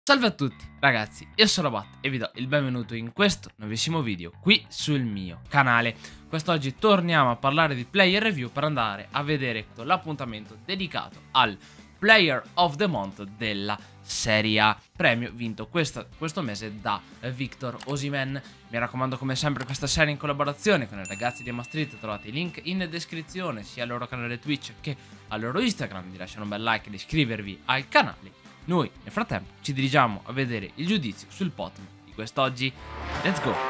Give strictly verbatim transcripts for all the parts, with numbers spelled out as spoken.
Salve a tutti ragazzi, io sono Bat e vi do il benvenuto in questo nuovissimo video qui sul mio canale. Quest'oggi torniamo a parlare di player review per andare a vedere l'appuntamento dedicato al Player of the Month della Serie A, premio vinto questa, questo mese da Victor Osimhen. Mi raccomando, come sempre, questa serie in collaborazione con i ragazzi di Emma Street. Trovate i link in descrizione sia al loro canale Twitch che al loro Instagram. Vi lasciano un bel like ed iscrivervi al canale. Noi nel frattempo ci dirigiamo a vedere il giudizio sul Potem di quest'oggi. Let's go!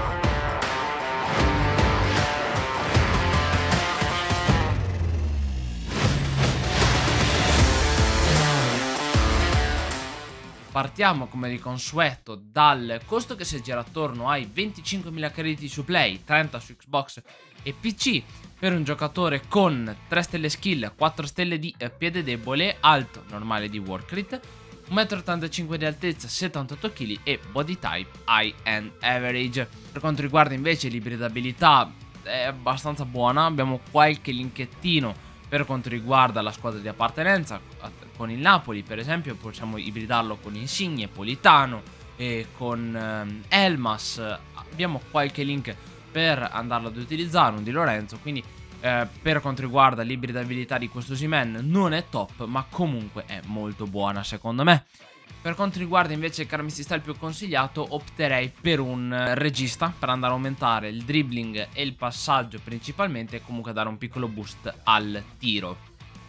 Partiamo come di consueto dal costo che si aggira attorno ai venticinquemila crediti su Play, trenta su Xbox e P C per un giocatore con tre stelle skill, quattro stelle di piede debole, alto normale di work rate, uno virgola ottantacinque metri di altezza, settantotto chili e body type high and average. Per quanto riguarda invece l'ibridabilità è abbastanza buona, abbiamo qualche linkettino per quanto riguarda la squadra di appartenenza. Con il Napoli per esempio possiamo ibridarlo con Insigne, Politano e con ehm, Elmas. Abbiamo qualche link per andarlo ad utilizzare, un Di Lorenzo, quindi eh, per quanto riguarda l'ibridabilità di questo Osimhen non è top, ma comunque è molto buona secondo me. Per quanto riguarda invece il Carmessi Style più consigliato, opterei per un regista per andare a aumentare il dribbling e il passaggio principalmente, e comunque dare un piccolo boost al tiro.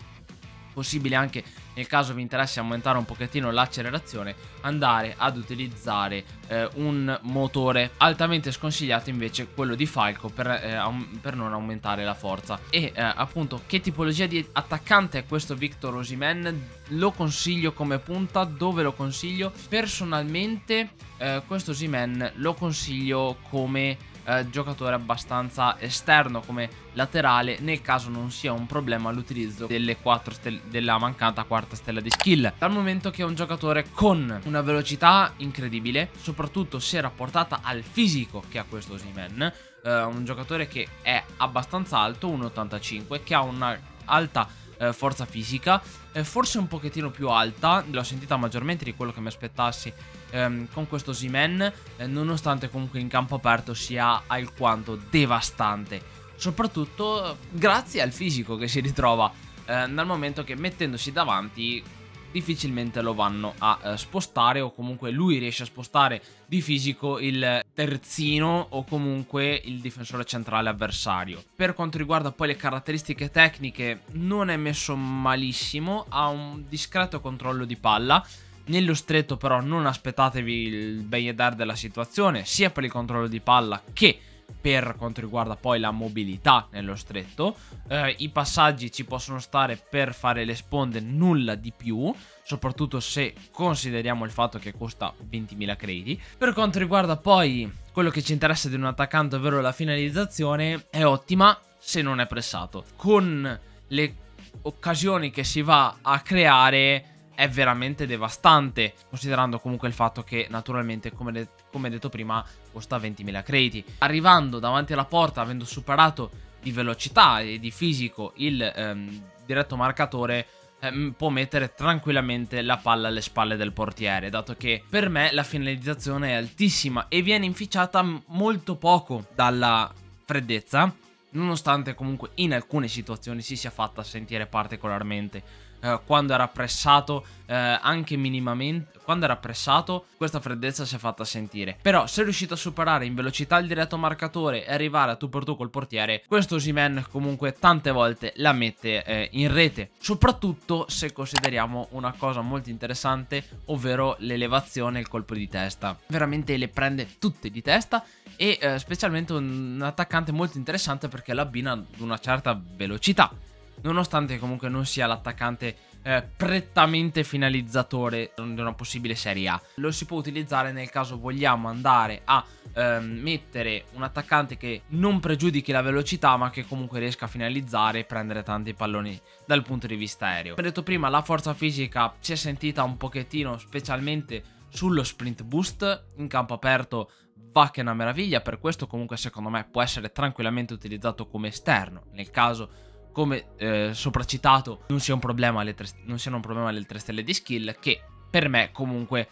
Possibile anche, nel caso vi interessi aumentare un pochettino l'accelerazione, andare ad utilizzare eh, un motore. Altamente sconsigliato invece quello di Falco per, eh, per non aumentare la forza. E eh, appunto, che tipologia di attaccante è questo Victor Osimhen? Lo consiglio come punta. Dove lo consiglio? Personalmente eh, questo Osimhen lo consiglio come Eh, giocatore abbastanza esterno, come laterale, nel caso non sia un problema l'utilizzo delle quattro stelle, della mancata quarta stella di skill, dal momento che è un giocatore con una velocità incredibile, soprattutto se rapportata al fisico che ha questo Osimhen. eh, un giocatore che è abbastanza alto, uno virgola ottantacinque, che ha una alta eh, forza fisica, eh, forse un pochettino più alta, l'ho sentita maggiormente di quello che mi aspettassi ehm, con questo Osimhen, eh, nonostante comunque in campo aperto sia alquanto devastante, soprattutto grazie al fisico che si ritrova, eh, dal momento che mettendosi davanti difficilmente lo vanno a eh, spostare, o comunque lui riesce a spostare di fisico il terzino o comunque il difensore centrale avversario. Per quanto riguarda poi le caratteristiche tecniche, non è messo malissimo, ha un discreto controllo di palla. Nello stretto però non aspettatevi il Bayedar della situazione, sia per il controllo di palla che per quanto riguarda poi la mobilità nello stretto. eh, I passaggi ci possono stare per fare le sponde, nulla di più, soprattutto se consideriamo il fatto che costa ventimila crediti. Per quanto riguarda poi quello che ci interessa di un attaccante, ovvero la finalizzazione, è ottima se non è pressato. Con le occasioni che si va a creare è veramente devastante, considerando comunque il fatto che naturalmente, come, de come detto prima, costa ventimila crediti. Arrivando davanti alla porta, avendo superato di velocità e di fisico il ehm, diretto marcatore, ehm, può mettere tranquillamente la palla alle spalle del portiere, dato che per me la finalizzazione è altissima e viene inficiata molto poco dalla freddezza, nonostante comunque in alcune situazioni si sia fatta sentire particolarmente. Uh, quando era pressato, uh, anche minimamente, quando era pressato, questa freddezza si è fatta sentire. Però se è riuscito a superare in velocità il diretto marcatore e arrivare a tu per tu col portiere, questo Osimhen comunque tante volte la mette uh, in rete. Soprattutto se consideriamo una cosa molto interessante, ovvero l'elevazione e il colpo di testa. Veramente le prende tutte di testa, e uh, specialmente un attaccante molto interessante perché l'abbina ad una certa velocità. Nonostante comunque non sia l'attaccante eh, prettamente finalizzatore di una possibile Serie A, lo si può utilizzare nel caso vogliamo andare a eh, mettere un attaccante che non pregiudichi la velocità, ma che comunque riesca a finalizzare e prendere tanti palloni dal punto di vista aereo. Come detto prima, la forza fisica si è sentita un pochettino, specialmente sullo sprint boost. In campo aperto va che è una meraviglia, per questo comunque secondo me può essere tranquillamente utilizzato come esterno, nel caso, come eh, sopracitato, non sia un problema le tre, non siano un problema le tre stelle di skill, che per me comunque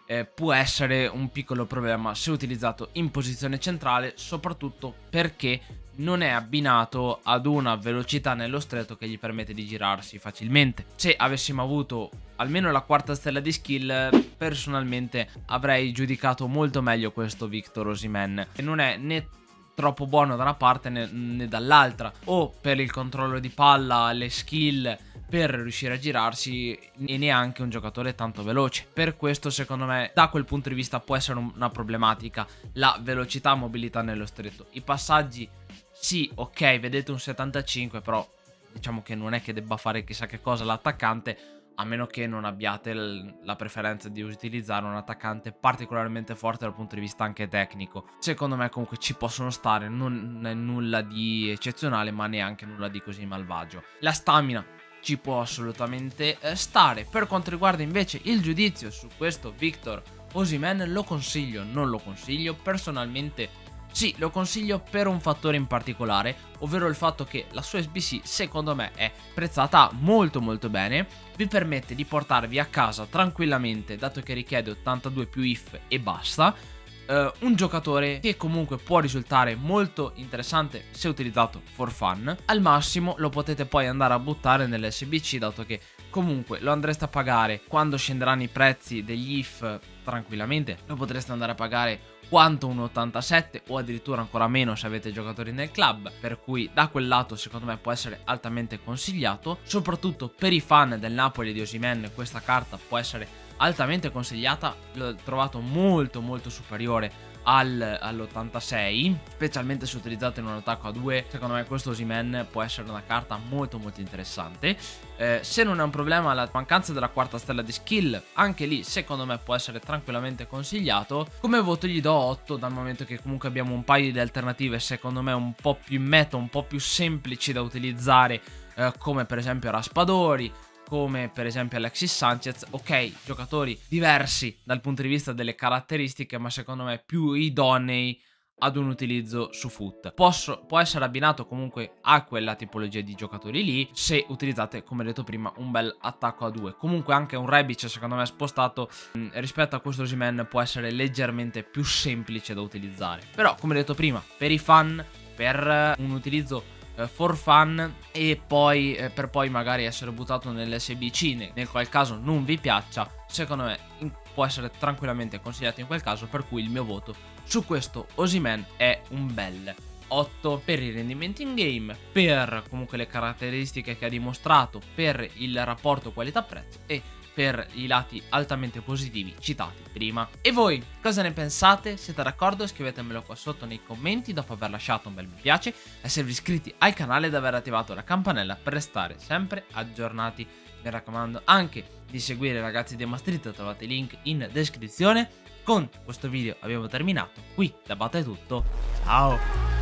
eh, può essere un piccolo problema se utilizzato in posizione centrale, soprattutto perché non è abbinato ad una velocità nello stretto che gli permette di girarsi facilmente. Se avessimo avuto almeno la quarta stella di skill, personalmente avrei giudicato molto meglio questo Victor Osimhen, che non è né troppo buono da una parte né, né dall'altra, o per il controllo di palla, le skill per riuscire a girarsi, e neanche un giocatore tanto veloce. Per questo secondo me da quel punto di vista può essere una problematica la velocità, mobilità nello stretto. I passaggi sì, ok, vedete un settantacinque, però diciamo che non è che debba fare chissà che cosa l'attaccante, a meno che non abbiate la preferenza di utilizzare un attaccante particolarmente forte dal punto di vista anche tecnico. Secondo me comunque ci possono stare, non è nulla di eccezionale ma neanche nulla di così malvagio. La stamina ci può assolutamente stare. Per quanto riguarda invece il giudizio su questo Victor Osimhen, lo consiglio, non lo consiglio? Personalmente sì, lo consiglio per un fattore in particolare, ovvero il fatto che la sua S B C secondo me è prezzata molto molto bene, vi permette di portarvi a casa tranquillamente, dato che richiede ottantadue più I F e basta, uh, un giocatore che comunque può risultare molto interessante se utilizzato for fun. Al massimo lo potete poi andare a buttare nell'S B C, dato che comunque lo andreste a pagare quando scenderanno i prezzi degli I F tranquillamente, lo potreste andare a pagare quanto un ottantasette o addirittura ancora meno se avete giocatori nel club, per cui da quel lato secondo me può essere altamente consigliato. Soprattutto per i fan del Napoli di Osimhen questa carta può essere altamente consigliata, l'ho trovato molto molto superiore al, all'ottantasei, specialmente se utilizzato in un attacco a due. Secondo me questo Osimhen può essere una carta molto molto interessante. Eh, se non è un problema la mancanza della quarta stella di skill, anche lì secondo me può essere tranquillamente consigliato. Come voto gli do otto, dal momento che comunque abbiamo un paio di alternative secondo me un po' più in meta, un po' più semplici da utilizzare, eh, come per esempio Raspadori, come per esempio Alexis Sanchez. Ok, giocatori diversi dal punto di vista delle caratteristiche, ma secondo me più idonei ad un utilizzo su foot. Posso, può essere abbinato comunque a quella tipologia di giocatori lì, se utilizzate, come detto prima, un bel attacco a due. Comunque anche un Rebic secondo me spostato mh, rispetto a questo Osimhen può essere leggermente più semplice da utilizzare. Però come detto prima, per i fan, per un utilizzo for fun, e poi eh, per poi magari essere buttato nell'S B C, nel qual caso non vi piaccia, secondo me in, può essere tranquillamente consigliato in quel caso, per cui il mio voto su questo Osimhen è un bel otto per i rendimenti in game, per comunque le caratteristiche che ha dimostrato, per il rapporto qualità-prezzo e per i lati altamente positivi citati prima. E voi cosa ne pensate? Siete d'accordo? Scrivetemelo qua sotto nei commenti dopo aver lasciato un bel mi piace, esservi iscritti al canale ed aver attivato la campanella per restare sempre aggiornati. Mi raccomando anche di seguire i ragazzi di Emastreet, trovate i link in descrizione. Con questo video abbiamo terminato, qui da Bata è tutto, ciao!